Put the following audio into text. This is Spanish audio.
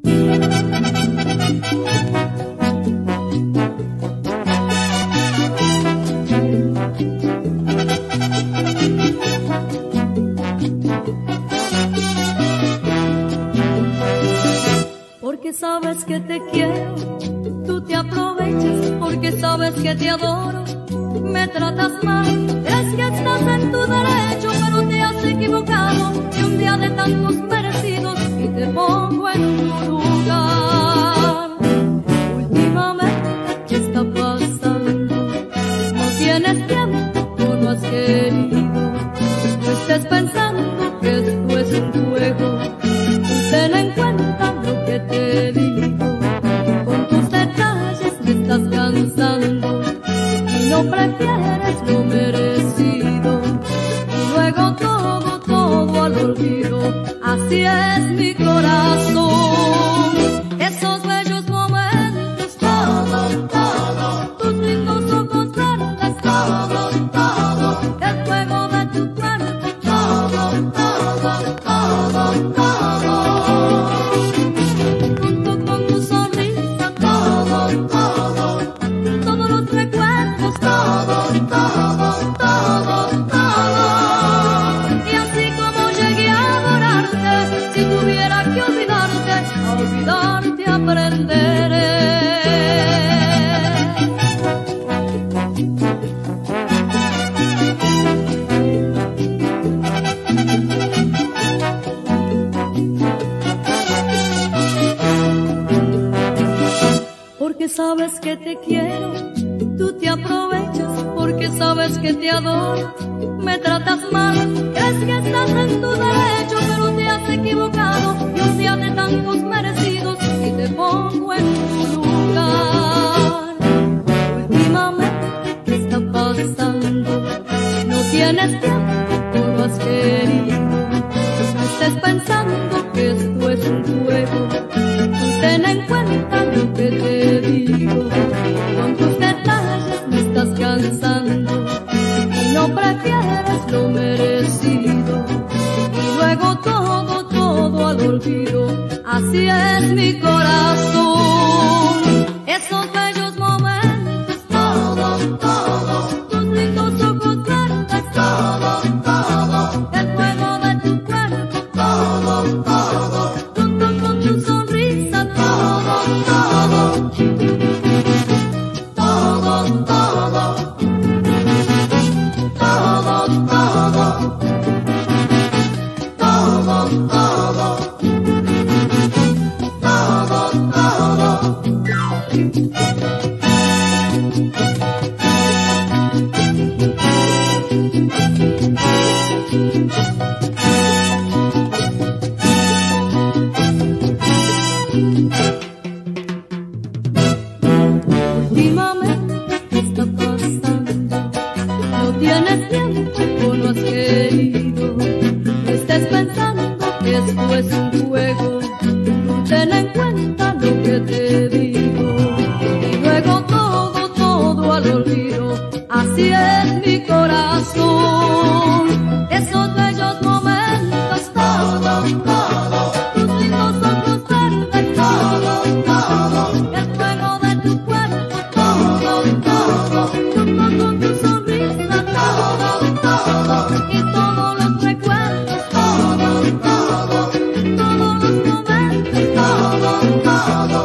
Porque sabes que te quiero, tú te aprovechas, porque sabes que te adoro, me tratas mal. Es que estás en tu derecho, pero te has equivocado, y un día de tantos merecidos y te pongo en tu lugar. Últimamente, ¿qué está pasando? No tienes tiempo, no has querido, no estés pensando que esto es un juego. Ten en cuenta lo que te digo, con tus detalles me estás cansando y no prefieres lo merecido. Y luego todo al olvido, así es mi corazón. Esos bellos momentos, todo, tus lindos ojos verdes, todo, el fuego de tu cuerpo, todo. Con tu sonrisa, todo, todos los recuerdos, todo. Y así como llegué a adorarte, si tuviera que olvidarte, a olvidarte aprenderé. Porque sabes que te quiero, tú te aprovechas, porque sabes que te adoro, me tratas mal. Crees que estás en tu derecho, pero te has equivocado, y un día de tantos merecidos y te pongo en tu lugar. Últimamente, ¿qué está pasando? No tienes tiempo, no has querido, no estés pensando que esto es un juego. Ten en cuenta lo que te digo, con tus detalles me estás cansando y no prefieres lo merecido. Y luego todo al olvido, así es mi corazón. Esos bellos momentos, todo, tus lindos ojos verdes, todo, el fuego de tu cuerpo, todo, con tu sonrisa, todo, últimamente, ¿qué está pasando? No tienes tiempo, no has querido, no estés pensando que esto es un juego. Ten en cuenta lo que te digo, y luego todo al olvido, así es mi corazón. Esos bellos momentos, todo, tus lindos ojos verdes, todo, el fuego de tu cuerpo, todo, con tu sonrisa, todo, y todos los recuerdos, todo, todos los momentos, todo.